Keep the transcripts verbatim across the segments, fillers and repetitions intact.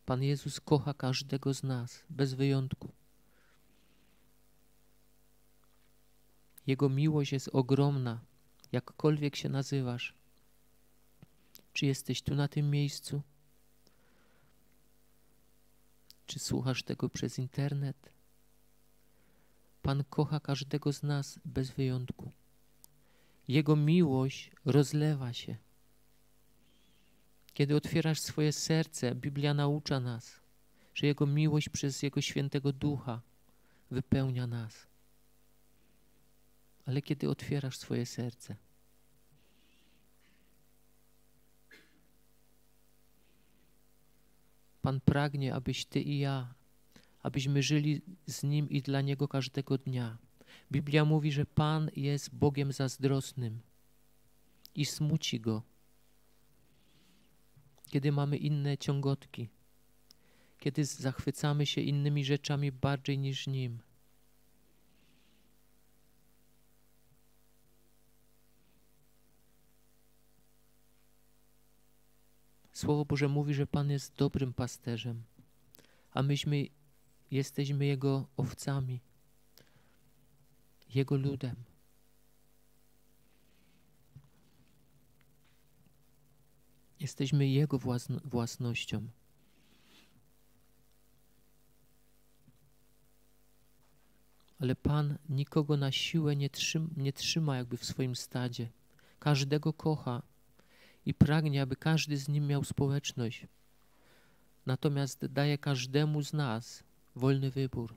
Pan Jezus kocha każdego z nas, bez wyjątku. Jego miłość jest ogromna, jakkolwiek się nazywasz. Czy jesteś tu na tym miejscu? Czy słuchasz tego przez internet? Pan kocha każdego z nas bez wyjątku. Jego miłość rozlewa się. Kiedy otwierasz swoje serce, Biblia naucza nas, że Jego miłość przez Jego Świętego Ducha wypełnia nas. Ale kiedy otwierasz swoje serce, Pan pragnie, abyś Ty i ja, abyśmy żyli z Nim i dla Niego każdego dnia. Biblia mówi, że Pan jest Bogiem zazdrosnym i smuci Go, kiedy mamy inne ciągotki, kiedy zachwycamy się innymi rzeczami bardziej niż Nim. Słowo Boże mówi, że Pan jest dobrym pasterzem, a myśmy jesteśmy Jego owcami, Jego ludem. Jesteśmy Jego własnością. Ale Pan nikogo na siłę nie trzyma, nie trzyma jakby w swoim stadzie. Każdego kocha i pragnie, aby każdy z Nim miał społeczność. Natomiast daje każdemu z nas wolny wybór.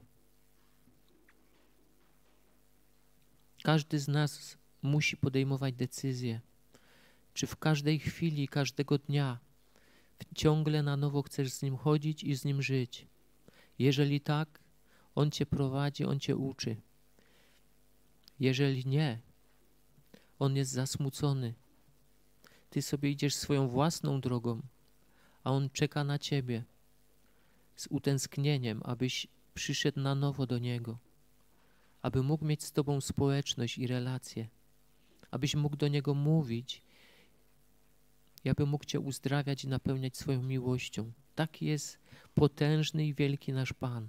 Każdy z nas musi podejmować decyzję, czy w każdej chwili, każdego dnia ciągle na nowo chcesz z Nim chodzić i z Nim żyć. Jeżeli tak, On Cię prowadzi, On Cię uczy. Jeżeli nie, On jest zasmucony. Ty sobie idziesz swoją własną drogą, a On czeka na Ciebie z utęsknieniem, abyś przyszedł na nowo do Niego, aby mógł mieć z Tobą społeczność i relacje, abyś mógł do Niego mówić i aby mógł Cię uzdrawiać i napełniać swoją miłością. Taki jest potężny i wielki nasz Pan.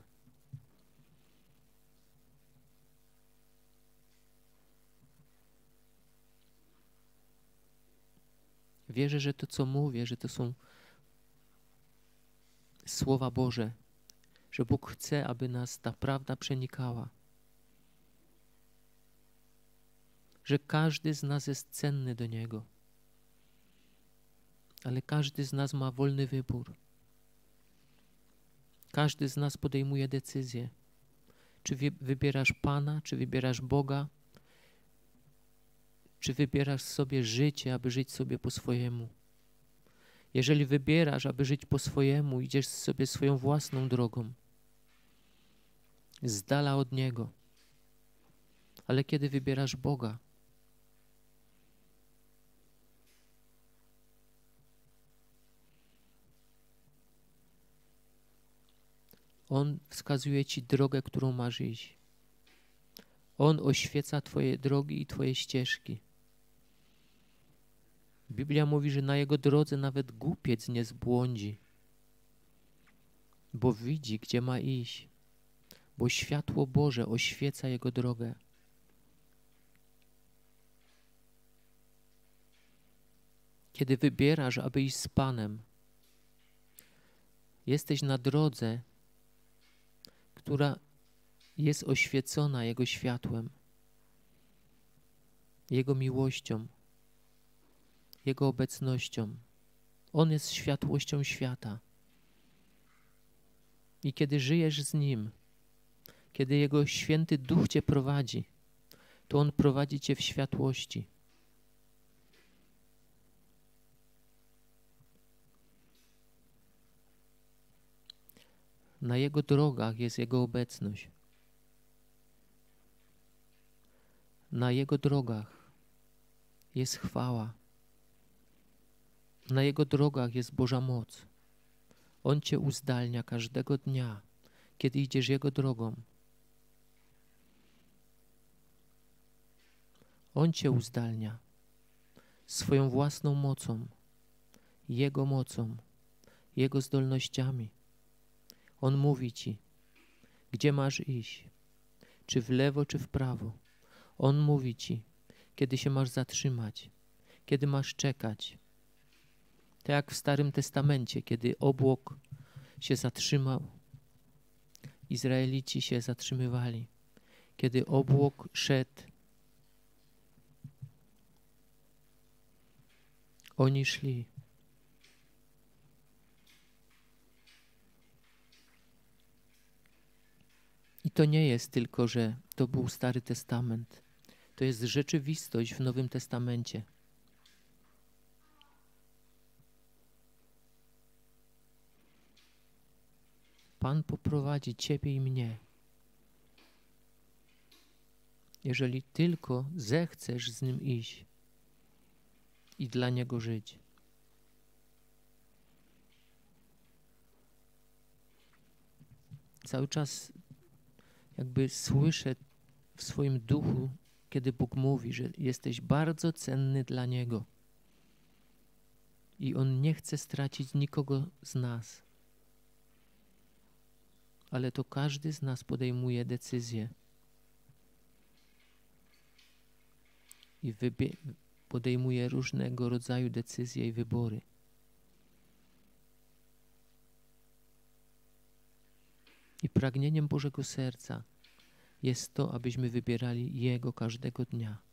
Wierzę, że to, co mówię, że to są słowa Boże, że Bóg chce, aby nas ta prawda przenikała, że każdy z nas jest cenny do Niego, ale każdy z nas ma wolny wybór. Każdy z nas podejmuje decyzję, czy wybierasz Pana, czy wybierasz Boga, czy wybierasz sobie życie, aby żyć sobie po swojemu. Jeżeli wybierasz, aby żyć po swojemu, idziesz sobie swoją własną drogą, z dala od Niego. Ale kiedy wybierasz Boga, On wskazuje Ci drogę, którą masz iść. On oświeca Twoje drogi i Twoje ścieżki. Biblia mówi, że na Jego drodze nawet głupiec nie zbłądzi, bo widzi, gdzie ma iść, bo światło Boże oświeca Jego drogę. Kiedy wybierasz, aby iść z Panem, jesteś na drodze, która jest oświecona Jego światłem, Jego miłością, Jego obecnością. On jest światłością świata. I kiedy żyjesz z Nim, kiedy Jego Święty Duch Cię prowadzi, to On prowadzi Cię w światłości. Na Jego drogach jest Jego obecność. Na Jego drogach jest chwała. Na Jego drogach jest Boża moc. On Cię uzdalnia każdego dnia, kiedy idziesz Jego drogą. On Cię uzdalnia swoją własną mocą, Jego mocą, Jego zdolnościami. On mówi ci, gdzie masz iść, czy w lewo, czy w prawo. On mówi ci, kiedy się masz zatrzymać, kiedy masz czekać. Tak jak w Starym Testamencie, kiedy obłok się zatrzymał, Izraelici się zatrzymywali. Kiedy obłok szedł, oni szli. I to nie jest tylko, że to był Stary Testament. To jest rzeczywistość w Nowym Testamencie. Pan poprowadzi ciebie i mnie. Jeżeli tylko zechcesz z Nim iść i dla Niego żyć. Cały czas jakby słyszę w swoim duchu, kiedy Bóg mówi, że jesteś bardzo cenny dla Niego. I On nie chce stracić nikogo z nas. Ale to każdy z nas podejmuje decyzję. I podejmuje różnego rodzaju decyzje i wybory. I pragnieniem Bożego Serca jest to, abyśmy wybierali Jego każdego dnia.